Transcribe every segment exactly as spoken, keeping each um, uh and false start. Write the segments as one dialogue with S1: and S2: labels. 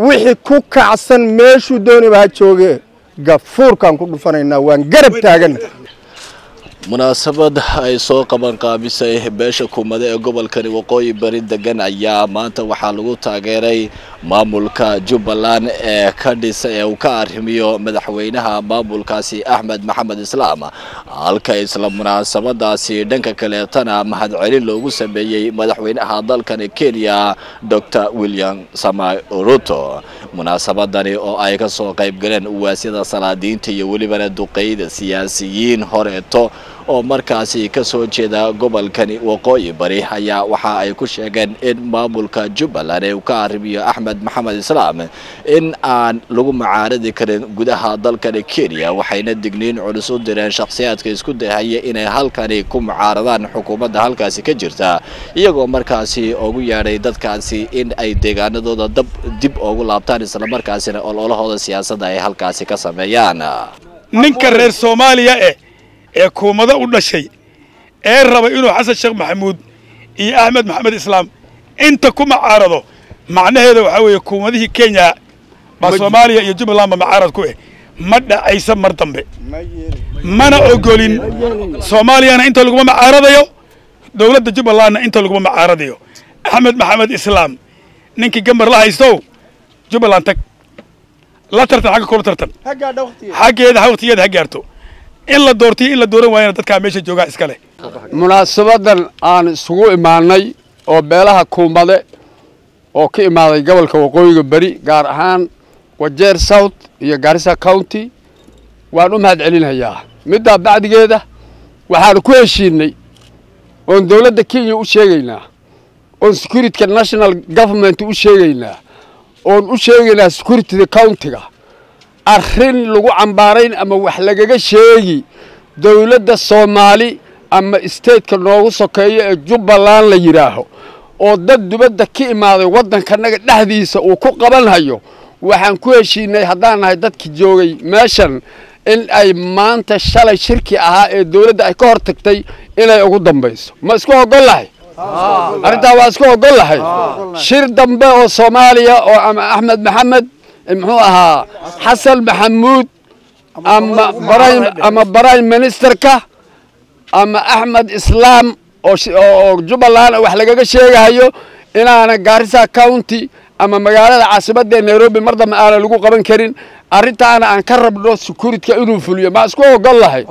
S1: wixii ku kacsan meeshu dooniba ha jooge gafuurkan ku dhufanayna waan garab taagan
S2: munaasabad ay soo qaban qaabisay beesha kuumada ee gobolkani waqooyi bari degan ayaa maanta waxaa lagu taageeray maamulka Jubbaland ee ka dhisay ee uu ka arrimiyo madaxweynaha maamulkaasi Axmed Maxamed Islaam halka isla munaasabadaasi dhanka kale tana mahadcelin loogu sameeyay madaxweynaha dalkani Kenya Doctor William Samoei Ruto munaasabadani oo ay ka soo qayb galeen uwaasida salaadiinta iyo waliba duqeyda siyaasiyiin horeeto oo markaasi ka soo jeeda gobolkani waqooyi bari ayaa waxa ay ku sheegeen in maamulka Jubbaland ee uu ka arrimiyo Axmed Maxamed Islaam in aan lagu macaaradi karin gudaha dalkani Kenya waxayna digniin culus u direen shakhsiyaadka isku dayaya inay halkani ku macaaradaan xukuumadda halkaasi ka jirta iyagoo markaasi ugu yeeray dadkaasi in ay deegaanadooda dab dib ugu laabtaan isla markaasina ololahooda siyaasadda ay halkaasi ka sameeyaan
S3: ninka reer Soomaaliya ee ee kuumada u dhashay ee raba inuu Xasan Sheekh Maxamuud iyo Axmed Maxamed Islaam inta ku macaarado macnaheedu waxa weeye kuumadihii Kenya ba Soomaaliya iyo Jubbaland ma macaarad ku eh ma dhacaysa mar dambe mana ogolin Soomaaliyana inta lagu macaaradayo dawladda Jubbalandna inta lagu macaaradayo Axmed Maxamed Islaam ninkii gambar la haysto Jubbaland tag la tartan xagga kor tartan xaggeeda waqtigeeda ha gaarto in la doortay in la dooran waayna dadka meesha jooga iska leh
S4: munaasabadan aan isugu imaanay oo beelaha kuumade oo ka imaaday gobolka waqooyiga bari gaar ahaan Wajeer South iyo Garissa County waan u mahadcelinayaa midda bacdigeeda waxaan ku heshiinay oo dawladda Kenya u sheegaynaa oo security national government u sheegaynaa oo u sheegaynaa security county-ga arrin lagu cambaarayn ama wax lagaga sheegi dawladda Soomaali ama state-ka noogu sokeeyo ee Jubbaland la yiraaho oo dad dibadda ka imaaday wadankanaga dhaxdiisa uu ku qabanhayo waxaan ku heshiinay haddaan nahay dadkii joogay meeshan in ay maanta shalay shirki ahaa ee dawladda ay ka hortagtay inay ugu dambayso ma isku ogolahay arintaa waa isku ogolahay shir dambe oo Soomaaliya oo ama Axmed Maxamed muxuu ahaa Xasan Maxamuud ama Barayn ama Barayn ministerka ama Axmed Islaam oo Jubbaland wax lagaga sheegayo inaana Garissa County ama magaalada caasimadda Nairobi mardama aan lagu qaban karin arintaana aan ka rabno security inuu fuliyo ma isku ogolahay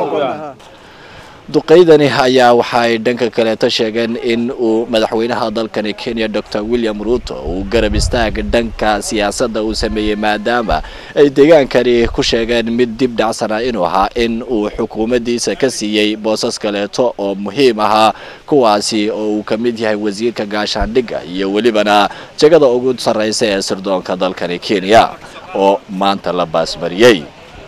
S2: duqeydani ayaa waxay dhanka kale ta sheegeen in uu madaxweynaha dalkani Kenya Doctor William Ruto uu garab istaag dhanka siyaasadda uu sameeyay maadaama ay deegaankani ku sheegeen mid dib dhacsana inuu ahaa in uu xukuumaddiisa ka siiyay boosas kaleeto oo muhiim ah kuwaasi oo uu ka mid yahay wasiirka gaashaandhigga iyo walibana jagada ugu sareysa ee sirdoonka dalkani Kenya oo maanta la baasmariyay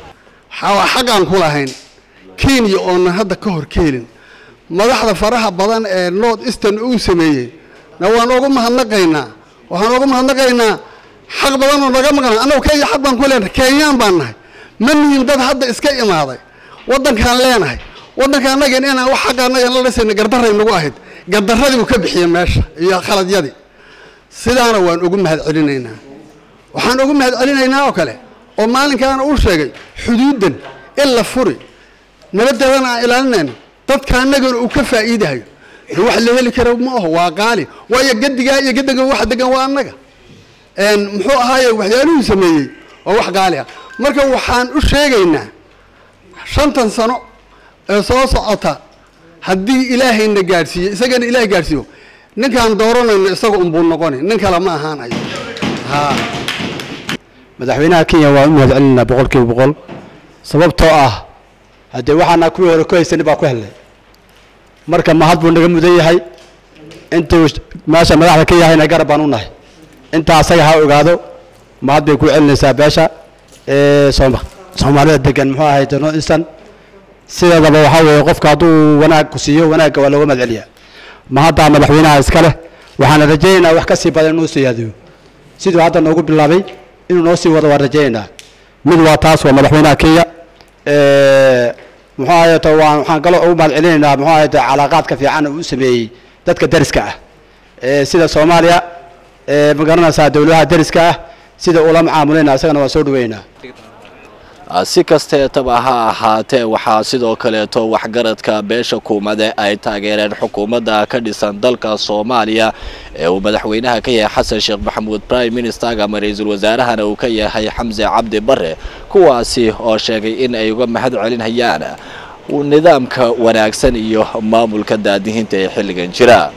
S5: xaqan ku lahayn Kenya oo hadda ka hor keenin madaxda faraha badan ee North Eastern uu sameeyay na waan ugu mahadnaqaynaa waxaan ugu mahadnaqaynaa xaq badan oo naga maqan anagu Kenya xaq baan ku leenahay Kenyaan baan nahay maniin dad hadda iska imaaday wadankan leenahay wadankan anaga inaan wax xaq anaga la dhisay gardaray nagu ahayd gardaradii uu ka bixiyay meesha iyo khaladyadii sidaana waan ugu mahadcelinaynaa waxaan ugu mahadcelinaynaa oo kale oo maalinkan uu sheegay xuduudan illa furi nabadana ilaalinayna dadka anaga uu ka faa'iidayo wax la heli karo ma aha waa qaali way gadiga iyo gadiga wax degan waa anaga een muxuu ahaayay waxyaaluhu sameeyay oo wax qaali ah marka waxaan u sheegaynaa shantan sano ee soo socota haddii ilaahayna gaarsiiyo isagana ilaahay gaarsiiyo ninkaan dooranayno isaga un buu noqonay nin kale ma ahaanayo ha
S6: madaxweynaha Kenya waa u mahadcelinaa boqolkiiba boqol sababtoo ah hadee waxaana ku hore ku haysan baa ku helay marka mahad buu naga mudan yahay intuu maasha madaxda ka yahayna garab baan u nahay inta asaga ha ogaado mahad bay ku celinaysaa beesha ee Soomaalida degan muxuu ahayd North Eastern sidaba waxa weeye qofka haduu wanaag ku siiyo wanaagga waa looga madceliyaa mahadda madaxweynaha iska leh waxaan rajaynayaa wax ka sii badan inuu siyaadiyo sidoo hadda noogu bilaabay inuu noo sii wado waan rajaynayaa mid waa taas waa madaxweynaha Kenya ee muxuu ahayd waxaan galo ugu madcelinaynaa muxuu ahayd calaaqaadka fiican uu sameeyay dadka dariska ah ee sida Soomaaliya ee magaranaysa dawladaha dariska ah sida ula macaamuleyna asagana waa soo dhaweynaa
S2: si kasteetaba ha ahaatee waxaa sidoo kaleeto waxgaradka beesha kuumade ay taageereen xukuumadda ka dhisan dalka Soomaaliya ee uu madaxweynaha ka yahay Xasan Sheekh Maxamuud Prime Minister ama ra'iisul wasaarahana uu ka yahay Xamse Cabdi Barre kuwaasi oo sheegay in ay uga mahad celinayaan nidaamka wanaagsan iyo maamulka daadihinta ee xilligan jira.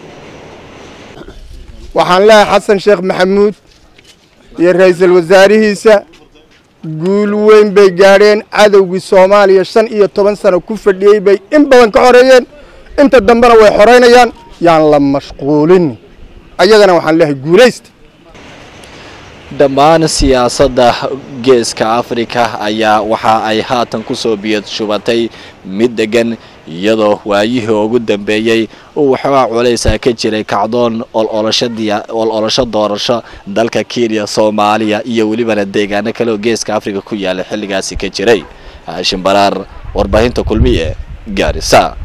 S1: waxaan leeyahay Xasan Sheekh Maxamuud iyo ra'iisul wasaarihiisa guul weyn bay gaadheen cadowgii Soomaaliya shan iyo toban sano ku fadhiyay bay in badan ka xoreeyeen inta dambana way xoreynayaan yaan la mashquulin ayagana waxaan leeyahay guulaysta.
S2: dhammaan siyaasadda geeska Afrika ayaa waxa ay haatan ku soo biyad shubatay mid degan iyadoo waayihii ugu dambeeyay uu waxa culaysa ka jiray kacdoon ololashadiya ololasho doorasho dalka Kenya Soomaaliya iyo waliba deegaano kale oo geeska Afrika ku yaala xilligaasi ka jiray. Haashim Baraar warbaahinta kulmiye Gaarisa.